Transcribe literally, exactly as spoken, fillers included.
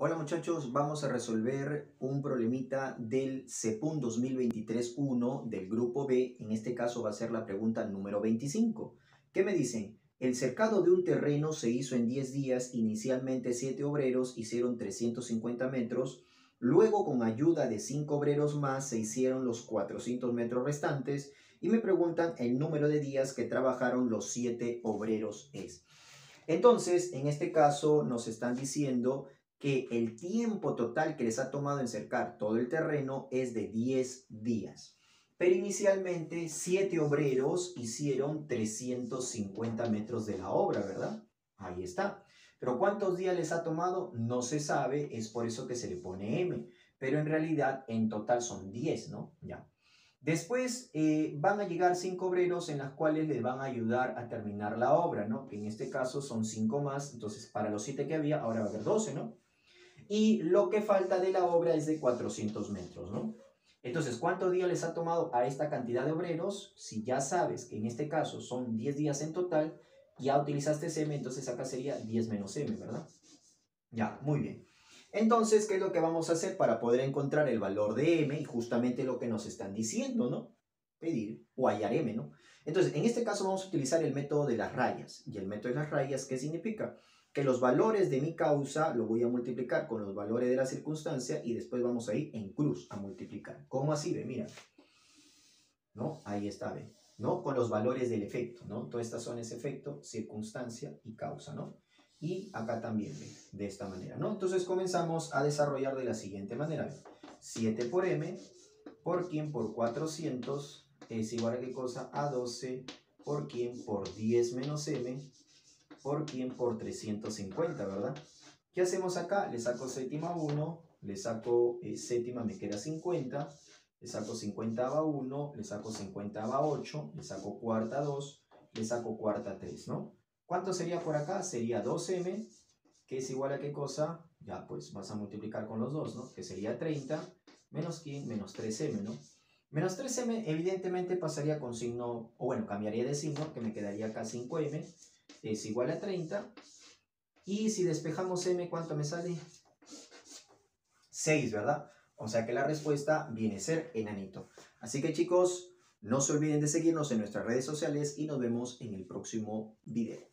Hola muchachos, vamos a resolver un problemita del CEPUN dos mil veintitrés uno del grupo B. En este caso va a ser la pregunta número veinticinco. ¿Qué me dicen? El cercado de un terreno se hizo en diez días. Inicialmente siete obreros hicieron trescientos cincuenta metros. Luego, con ayuda de cinco obreros más, se hicieron los cuatrocientos metros restantes. Y me preguntan el número de días que trabajaron los siete obreros es. Entonces, en este caso nos están diciendo que el tiempo total que les ha tomado en cercar todo el terreno es de diez días. Pero inicialmente siete obreros hicieron trescientos cincuenta metros de la obra, ¿verdad? Ahí está. Pero ¿cuántos días les ha tomado? No se sabe, es por eso que se le pone M. Pero en realidad en total son diez, ¿no? Ya. Después eh, van a llegar cinco obreros en las cuales les van a ayudar a terminar la obra, ¿no? Que en este caso son cinco más, entonces para los siete que había, ahora va a haber doce, ¿no? Y lo que falta de la obra es de cuatrocientos metros, ¿no? Entonces, ¿cuántos días les ha tomado a esta cantidad de obreros? Si ya sabes que en este caso son diez días en total, ya utilizaste M, entonces acá sería diez menos M, ¿verdad? Ya, muy bien. Entonces, ¿qué es lo que vamos a hacer para poder encontrar el valor de M? Y justamente lo que nos están diciendo, ¿no? Pedir o hallar M, ¿no? Entonces, en este caso vamos a utilizar el método de las rayas. ¿Y el método de las rayas qué significa? Que los valores de mi causa lo voy a multiplicar con los valores de la circunstancia y después vamos a ir en cruz a multiplicar. ¿Cómo así? Ve, mira. ¿No? Ahí está, ve. ¿No? Con los valores del efecto, ¿no? Todas estas son ese efecto, circunstancia y causa, ¿no? Y acá también, ¿ve? De esta manera, ¿no? Entonces comenzamos a desarrollar de la siguiente manera, ¿ve? siete por M por quien por cuatrocientos es igual a qué cosa? A doce por quien por diez menos M por quien por trescientos cincuenta, ¿verdad? ¿Qué hacemos acá? Le saco séptima uno, le saco eh, séptima, me queda cincuenta, le saco cincuenta a uno, le saco cincuenta a ocho, le saco cuarta dos, le saco cuarta tres, ¿no? ¿Cuánto sería por acá? Sería dos M, que es igual a qué cosa? Ya, pues vas a multiplicar con los dos, ¿no? Que sería treinta, menos quién, menos tres M, ¿no? Menos tres M evidentemente pasaría con signo, o bueno, cambiaría de signo, que me quedaría acá cinco M, es igual a treinta. Y si despejamos M, ¿cuánto me sale? seis, ¿verdad? O sea que la respuesta viene a ser enanito. Así que chicos, no se olviden de seguirnos en nuestras redes sociales y nos vemos en el próximo video.